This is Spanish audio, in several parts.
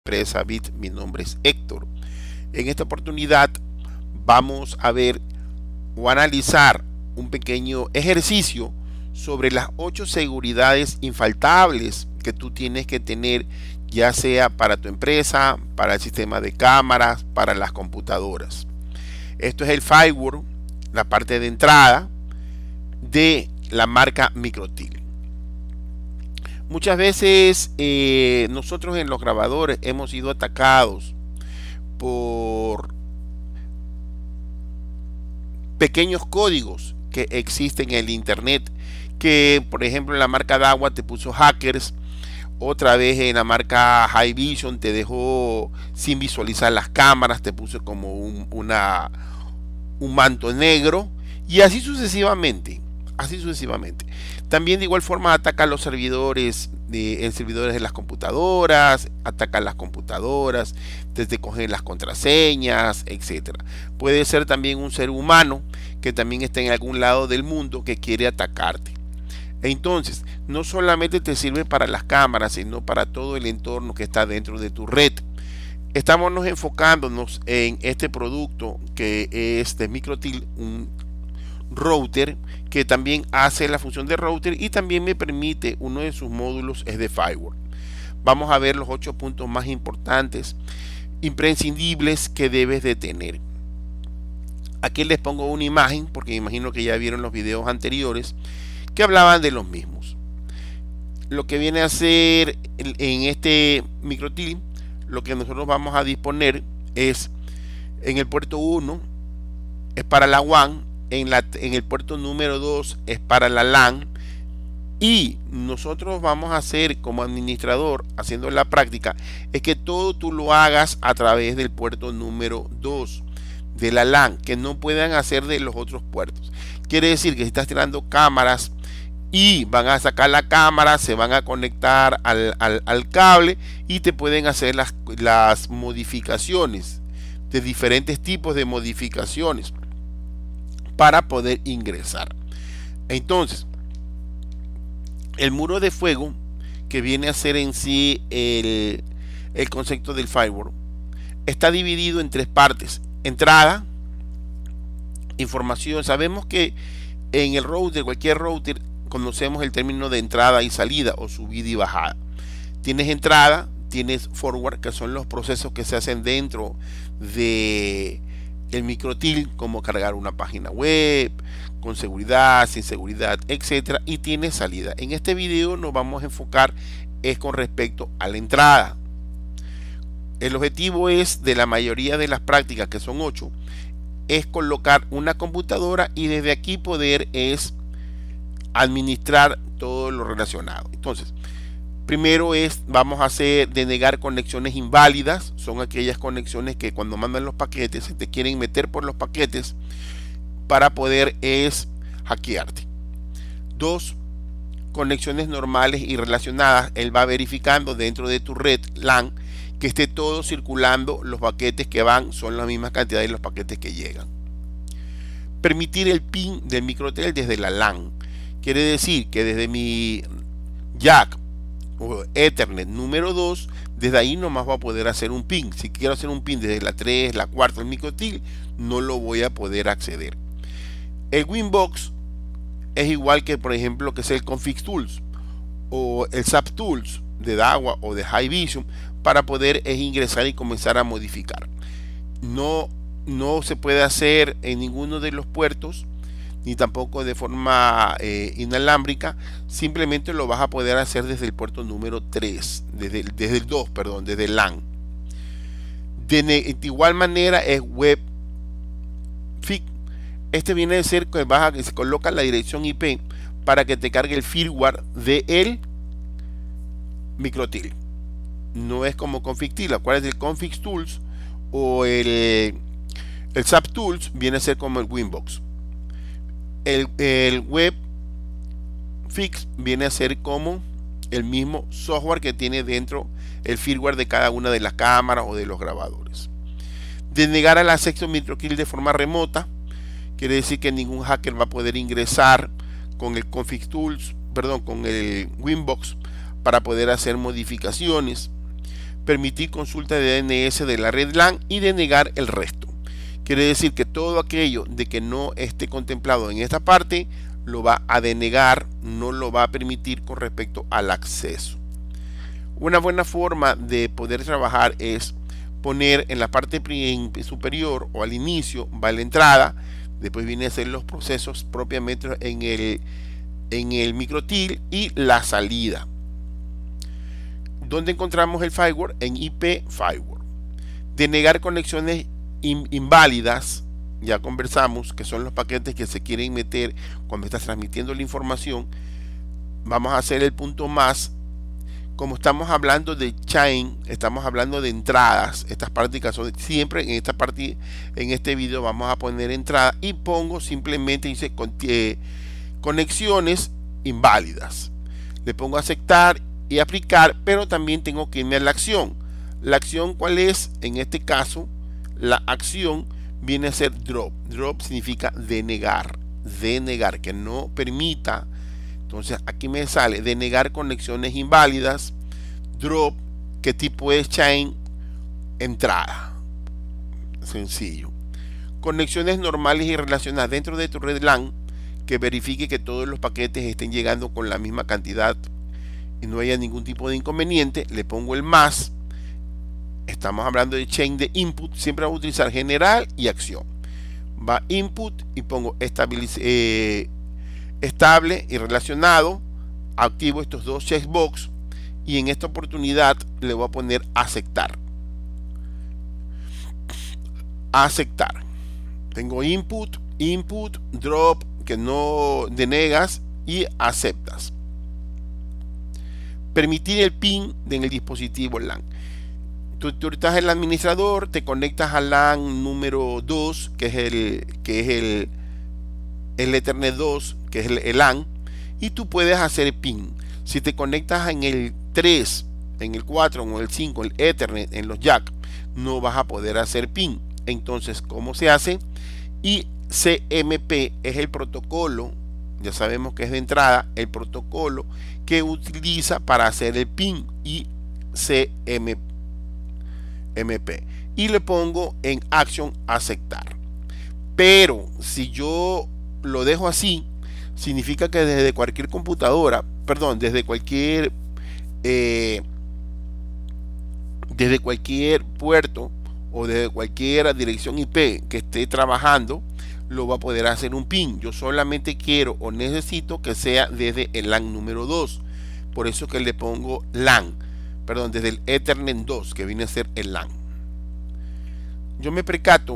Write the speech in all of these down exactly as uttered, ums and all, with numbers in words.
empresa Bit. Mi nombre es Héctor. En esta oportunidad vamos a ver o analizar un pequeño ejercicio sobre las ocho seguridades infaltables que tú tienes que tener, ya sea para tu empresa, para el sistema de cámaras, para las computadoras. Esto es el firewall, la parte de entrada de la marca Microtil. Muchas veces eh, nosotros en los grabadores hemos sido atacados por pequeños códigos que existen en el internet, que por ejemplo en la marca Dahua te puso hackers, otra vez en la marca Hikvision te dejó sin visualizar las cámaras, te puso como un, una, un manto negro, y así sucesivamente. Así sucesivamente. También de igual forma ataca los servidores de, en servidores de las computadoras, ataca las computadoras, desde coger las contraseñas, etcétera. Puede ser también un ser humano que también está en algún lado del mundo que quiere atacarte. Entonces, no solamente te sirve para las cámaras, sino para todo el entorno que está dentro de tu red. Estamos enfocándonos en este producto que es de Microtil, un router que también hace la función de router y también me permite, uno de sus módulos es de firewall. Vamos a ver los ocho puntos más importantes, imprescindibles que debes de tener. Aquí les pongo una imagen porque me imagino que ya vieron los videos anteriores que hablaban de los mismos. Lo que viene a ser en este Microtil, lo que nosotros vamos a disponer es en el puerto uno es para la WAN, En, la, en el puerto número dos es para la LAN, y nosotros vamos a hacer como administrador, haciendo la práctica, es que todo tú lo hagas a través del puerto número dos de la LAN, que no puedan hacer de los otros puertos. Quiere decir que si estás tirando cámaras y van a sacar la cámara, se van a conectar al, al, al cable y te pueden hacer las, las modificaciones de diferentes tipos de modificaciones para poder ingresar. Entonces, el muro de fuego, que viene a ser en sí el, el concepto del firewall, está dividido en tres partes: entrada, información. Sabemos que en el router, cualquier router, conocemos el término de entrada y salida, o subida y bajada. Tienes entrada, tienes forward, que son los procesos que se hacen dentro de el Microtil, como cargar una página web, con seguridad, sin seguridad, etcétera, y tiene salida. En este video nos vamos a enfocar es con respecto a la entrada. El objetivo es de la mayoría de las prácticas, que son ocho, es colocar una computadora y desde aquí poder es administrar todo lo relacionado. Entonces, primero es, vamos a hacer denegar conexiones inválidas. Son aquellas conexiones que cuando mandan los paquetes se te quieren meter por los paquetes para poder es hackearte. Dos, conexiones normales y relacionadas. Él va verificando dentro de tu red LAN que esté todo circulando, los paquetes que van son la misma cantidad de los paquetes que llegan. Permitir el pin del Microtel desde la LAN. Quiere decir que desde mi jack o Ethernet número dos, desde ahí nomás va a poder hacer un pin. Si quiero hacer un pin desde la tres, la cuatro, el Microtil, no lo voy a poder acceder. El Winbox es igual que, por ejemplo, que es el Config Tools o el S A P Tools de Dahua o de Hikvision, para poder es ingresar y comenzar a modificar. No, no se puede hacer en ninguno de los puertos, ni tampoco de forma eh, inalámbrica. Simplemente lo vas a poder hacer desde el puerto número tres, desde, desde el dos, perdón, desde el LAN. De, de igual manera es WebFIX. Este viene a ser que vas a, que se coloca la dirección I P para que te cargue el firmware de el Microtil. No es como Config Tools. ¿Cuál es el Config Tools o el, el S A P Tools? Viene a ser como el Winbox. El, el WebFIX viene a ser como el mismo software que tiene dentro el firmware de cada una de las cámaras o de los grabadores. Denegar el acceso Microtil de forma remota. Quiere decir que ningún hacker va a poder ingresar con el Config Tools, perdón, con el Winbox para poder hacer modificaciones. permitir consulta de D N S de la red LAN y denegar el resto. Quiere decir que todo aquello de que no esté contemplado en esta parte lo va a denegar, no lo va a permitir con respecto al acceso. Una buena forma de poder trabajar es poner en la parte superior o al inicio va la entrada, después viene a ser los procesos propiamente en el, en el microtil y la salida. ¿Dónde encontramos el firewall? En I P firewall. Denegar conexiones in, inválidas, ya conversamos que son los paquetes que se quieren meter cuando estás transmitiendo la información. Vamos a hacer el punto más. Como estamos hablando de chain, estamos hablando de entradas. Estas prácticas son siempre en esta parte, en este video vamos a poner entrada y pongo simplemente dice eh, conexiones inválidas. Le pongo aceptar y aplicar, pero también tengo que irme a la acción. La acción, ¿cuál es? En este caso, la acción viene a ser drop. Drop significa denegar, denegar, que no permita. Entonces aquí me sale denegar conexiones inválidas, drop, qué tipo es chain, entrada. Sencillo. Conexiones normales y relacionadas dentro de tu red LAN, que verifique que todos los paquetes estén llegando con la misma cantidad y no haya ningún tipo de inconveniente. Le pongo el más. Estamos hablando de chain de input, siempre voy a utilizar general y acción. Va input y pongo eh, estable y relacionado. Activo estos dos checkbox y en esta oportunidad le voy a poner aceptar. Aceptar. Tengo input, input, drop, que no denegas, y aceptas. Permitir el pin en el dispositivo LAN. Tú, tú estás en el administrador, te conectas al LAN número dos, que es el que es el, el Ethernet dos, que es el, el LAN, y tú puedes hacer pin. Si te conectas en el tres, en el cuatro o en el cinco, el Ethernet, en los jack, no vas a poder hacer pin. Entonces, ¿cómo se hace? I C M P es el protocolo, ya sabemos que es de entrada, el protocolo que utiliza para hacer el pin, I C M P, y le pongo en acción aceptar. Pero si yo lo dejo así, significa que desde cualquier computadora, perdón, desde cualquier eh, desde cualquier puerto o desde cualquier dirección I P que esté trabajando, lo va a poder hacer un pin. Yo solamente quiero o necesito que sea desde el LAN número dos, por eso que le pongo LAN, perdón, desde el Ethernet dos, que viene a ser el LAN. Yo me percato,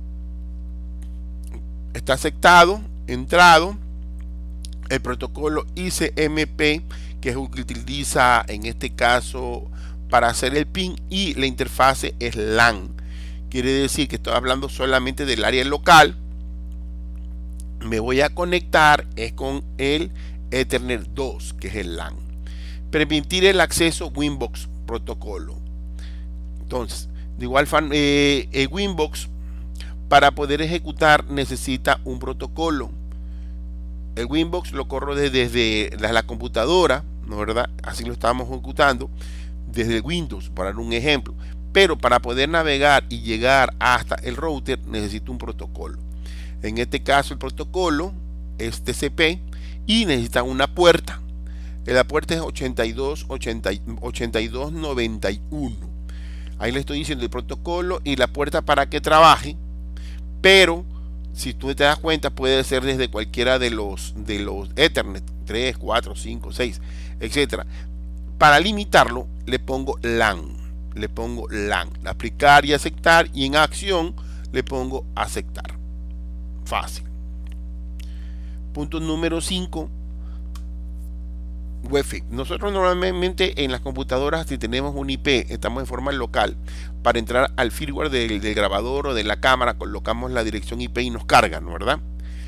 está aceptado, entrado, el protocolo I C M P, que es el que utiliza en este caso para hacer el pin, y la interfase es LAN. Quiere decir que estoy hablando solamente del área local. Me voy a conectar es con el Ethernet dos, que es el LAN. Permitir el acceso Winbox protocolo. Entonces, de igual forma, eh, el Winbox, para poder ejecutar, necesita un protocolo. El Winbox lo corro desde, desde la, la computadora, ¿no verdad? Así lo estamos ejecutando desde Windows, para dar un ejemplo. Pero para poder navegar y llegar hasta el router, necesito un protocolo. En este caso, el protocolo es T C P y necesita una puerta. La puerta es ochenta y dos noventa y uno. Ahí le estoy diciendo el protocolo y la puerta para que trabaje, pero si tú te das cuenta, puede ser desde cualquiera de los de los Ethernet tres, cuatro, cinco, seis, etcétera. Para limitarlo, le pongo LAN. Le pongo LAN. Aplicar y aceptar, y en acción le pongo aceptar. Fácil. Punto número cinco. Wi-Fi. Nosotros normalmente en las computadoras, si tenemos un I P, estamos en forma local, para entrar al firmware del, del grabador o de la cámara, colocamos la dirección I P y nos cargan, ¿no verdad?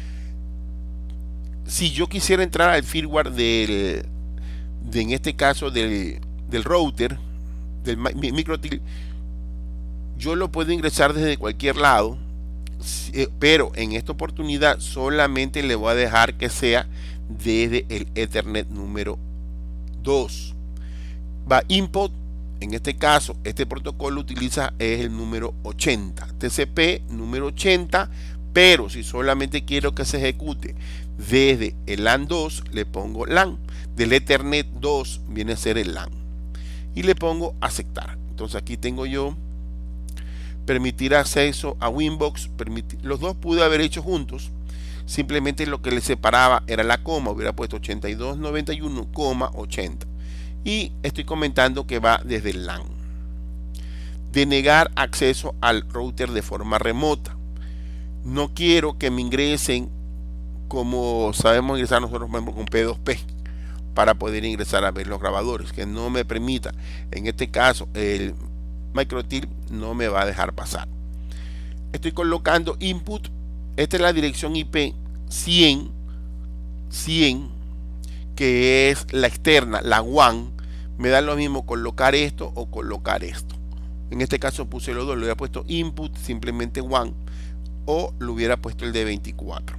Si yo quisiera entrar al firmware del, de, en este caso del, del router, del microtil, yo lo puedo ingresar desde cualquier lado, pero en esta oportunidad solamente le voy a dejar que sea desde el Ethernet número dos. Va input, En este caso, este protocolo utiliza es el número ochenta, T C P número ochenta, pero si solamente quiero que se ejecute desde el LAN dos, le pongo LAN. Del Ethernet dos viene a ser el LAN. Y le pongo aceptar. Entonces aquí tengo yo permitir acceso a Winbox. Permitir, los dos pude haber hecho juntos. Simplemente lo que le separaba era la coma. Hubiera puesto ochenta y dos noventa y uno, ochenta. Y estoy comentando que va desde el LAN. Denegar acceso al router de forma remota. No quiero que me ingresen como sabemos ingresar nosotros con P dos P para poder ingresar a ver los grabadores, que no me permita. En este caso el MikroTik no me va a dejar pasar. Estoy colocando input. Esta es la dirección I P cien, cien, que es la externa, la WAN. Me da lo mismo colocar esto o colocar esto. En este caso puse los dos, le hubiera puesto input, simplemente WAN, o le hubiera puesto el de veinticuatro.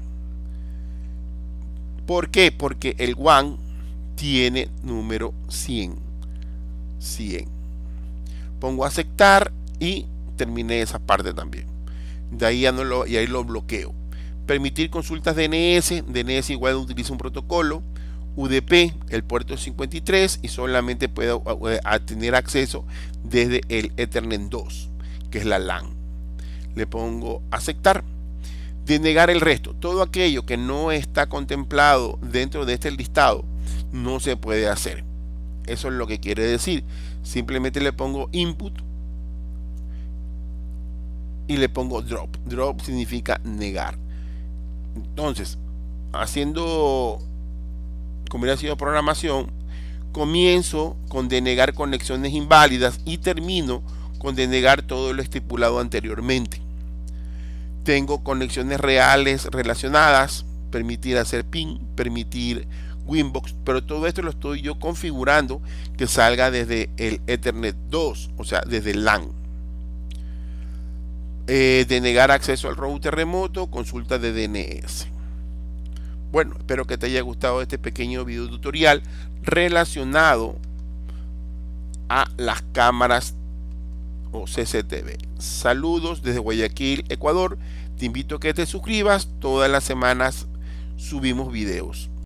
¿Por qué? Porque el WAN tiene número cien. cien. Pongo aceptar y terminé esa parte también. De ahí ya no lo, y ahí lo bloqueo. Permitir consultas D N S. D N S igual utiliza un protocolo. U D P, el puerto cincuenta y tres, y solamente puedo tener acceso desde el Ethernet dos, que es la LAN. Le pongo aceptar. Denegar el resto. Todo aquello que no está contemplado dentro de este listado no se puede hacer. Eso es lo que quiere decir. Simplemente le pongo input y le pongo drop. Drop significa negar. Entonces, haciendo como hubiera sido programación, comienzo con denegar conexiones inválidas y termino con denegar todo lo estipulado anteriormente. Tengo conexiones reales relacionadas, permitir hacer ping, permitir Winbox, pero todo esto lo estoy yo configurando que salga desde el Ethernet dos, o sea, desde el LAN. Eh, denegar acceso al router remoto, consulta de D N S. Bueno, espero que te haya gustado este pequeño video tutorial relacionado a las cámaras o C C T V. Saludos desde Guayaquil, Ecuador. Te invito a que te suscribas. Todas las semanas subimos videos.